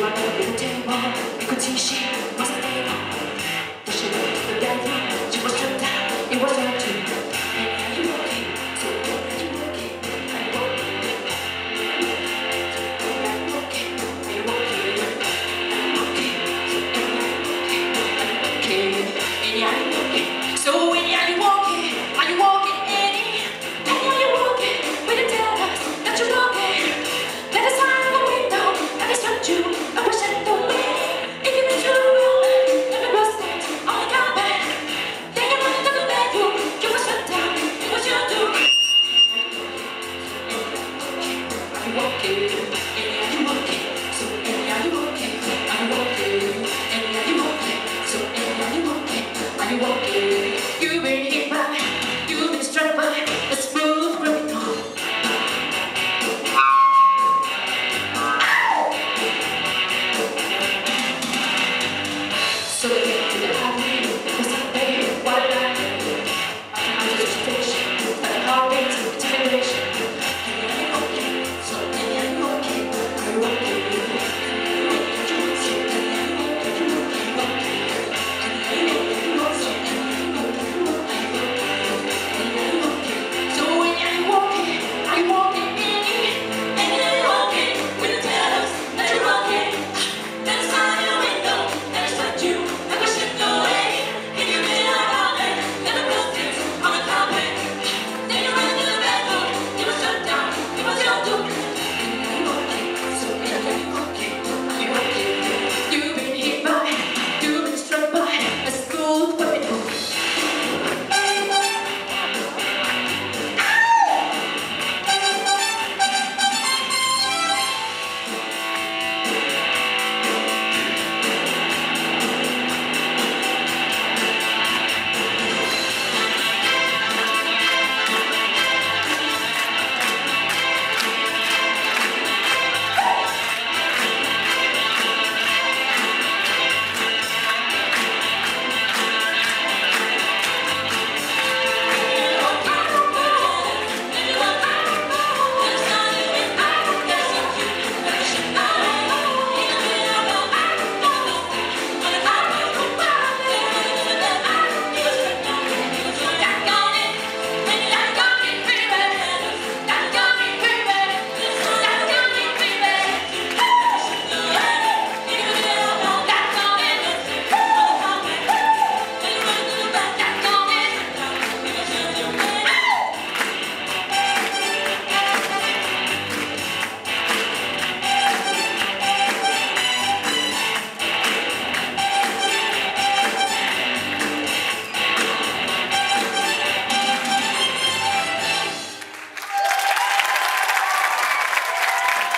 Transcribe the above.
at the table, you could see she was able. But she looked at that, she was stripped down, it was her too. And are you okay? So are you okay? Are you okay? Are you okay? Are you okay? Are you okay? So are you okay? And are you okay? So when are you okay? Are you okay, Annie? And are you okay? Will you tell us that you're okay? Let us find the window, let us touch you, and push it away. If you miss your room, let me rest it on the carpet. Then you went to the bedroom, you were shut down, it was your doom. Are you okay?